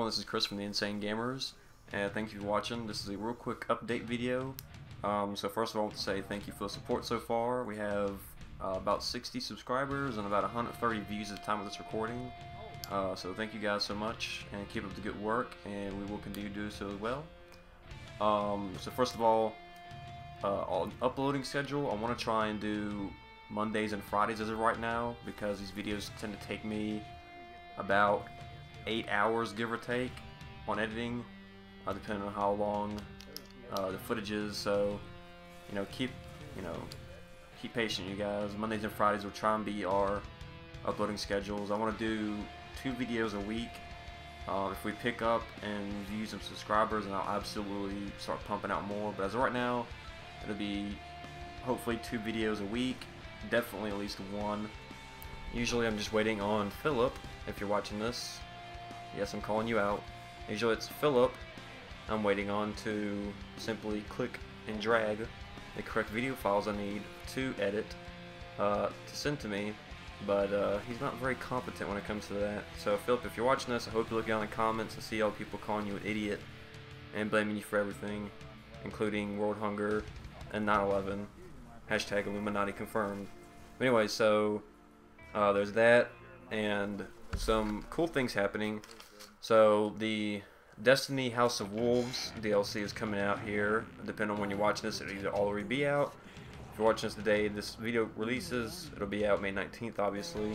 This is Chris from the Insane Gamers, and thank you for watching. This is a real quick update video. So first of all, I want to say thank you for the support so far. We have about 60 subscribers and about 130 views at the time of this recording. So thank you guys so much, and keep up the good work, and we will continue to do so as well. So first of all, on uploading schedule, I want to try and do Mondays and Fridays as of right now, because these videos tend to take me about 8 hours, give or take, on editing, depending on how long the footage is. So, keep patient, you guys. Mondays and Fridays will try and be our uploading schedules. I want to do 2 videos a week. If we pick up and views and subscribers, and I'll absolutely start pumping out more. But as of right now, it'll be hopefully 2 videos a week. Definitely at least 1. Usually I'm just waiting on Philip. If you're watching this, yes, I'm calling you out. Usually it's Philip I'm waiting on to simply click and drag the correct video files I need to edit to send to me, but he's not very competent when it comes to that. So Philip, if you're watching this, I hope you look down in the comments and see all people calling you an idiot and blaming you for everything, including world hunger and 9/11. Hashtag Illuminati confirmed. But anyway, so there's that, and some cool things happening. So the Destiny House of Wolves DLC is coming out here. Depending on when you're watching this, it'll either already be out. If you're watching this the day this video releases, it'll be out May 19th, obviously.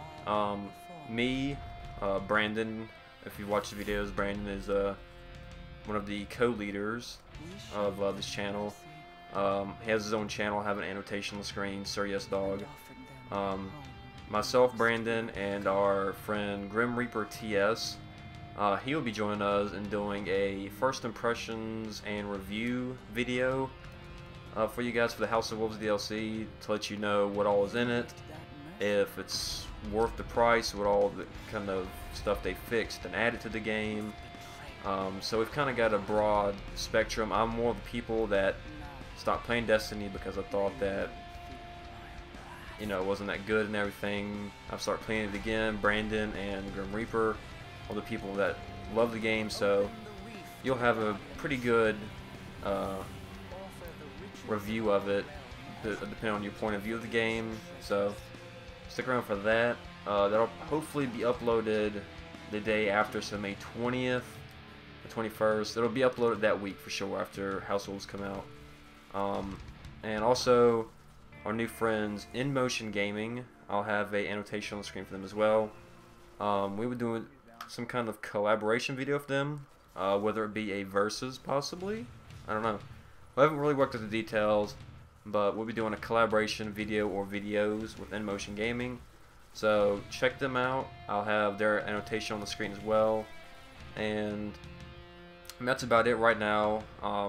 Brandon, if you watch the videos, Brandon is one of the co-leaders of this channel. He has his own channel. I have an annotation on the screen, Sir Yes Dog. Myself, Brandon, and our friend Grim Reaper TS, he will be joining us in doing a first impressions and review video for you guys for the House of Wolves DLC, to let you know what all is in it, if it's worth the price, what all the kind of stuff they fixed and added to the game. So we've kind of got a broad spectrum. I'm more of the people that stopped playing Destiny because I thought that it wasn't that good and everything. I've started playing it again. Brandon and Grim Reaper are the people that love the game, so you'll have a pretty good review of it, depending on your point of view of the game. So stick around for that. That'll hopefully be uploaded the day after, so May 20th, the 21st. It'll be uploaded that week for sure after House of Wolves come out. And also our new friends InMotion Gaming, I'll have a annotation on the screen for them as well. We were doing some kind of collaboration video for them, whether it be a versus possibly, I don't know. I haven't really worked out the details, but we'll be doing a collaboration video or videos with InMotion Gaming, so check them out. I'll have their annotation on the screen as well, and that's about it right now.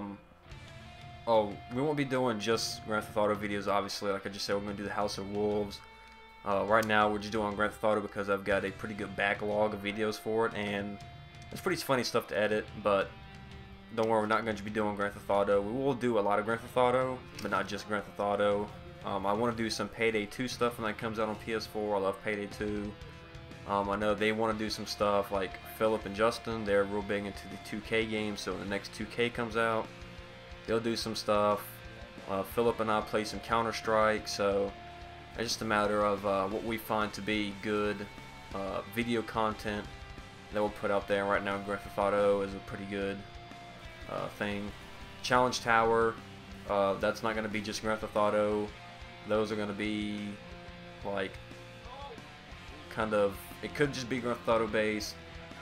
Oh, we won't be doing just Grand Theft Auto videos, obviously. Like I just said, we're going to do the House of Wolves. Right now, we're just doing Grand Theft Auto because I've got a pretty good backlog of videos for it, and it's pretty funny stuff to edit, but don't worry, we're not going to be doing Grand Theft Auto. We will do a lot of Grand Theft Auto, but not just Grand Theft Auto. I want to do some Payday 2 stuff when that comes out on PS4. I love Payday 2. I know they want to do some stuff, like Philip and Justin. They're real big into the 2K games, so when the next 2K comes out, they'll do some stuff. Philip and I play some Counter-Strike, so it's just a matter of what we find to be good video content that we'll put out there. Right now, Grand Theft Auto is a pretty good thing. Challenge Tower, that's not going to be just Grand Theft Auto. Those are going to be like kind of, it could just be Grand Theft Auto based.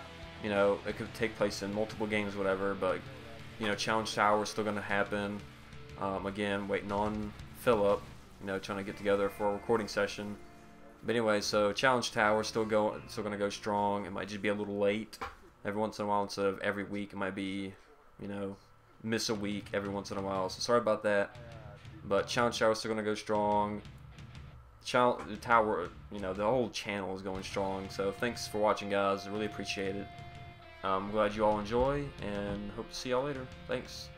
It could take place in multiple games, whatever, but Challenge Tower is still going to happen. Again, waiting on Philip, trying to get together for a recording session. But anyway, so Challenge Tower still going to go strong. It might just be a little late every once in a while instead of every week. It might be, miss a week every once in a while. So sorry about that. But Challenge Tower is still going to go strong. The Tower, the whole channel is going strong. So thanks for watching, guys. I really appreciate it. I'm glad you all enjoy, and hope to see y'all later. Thanks.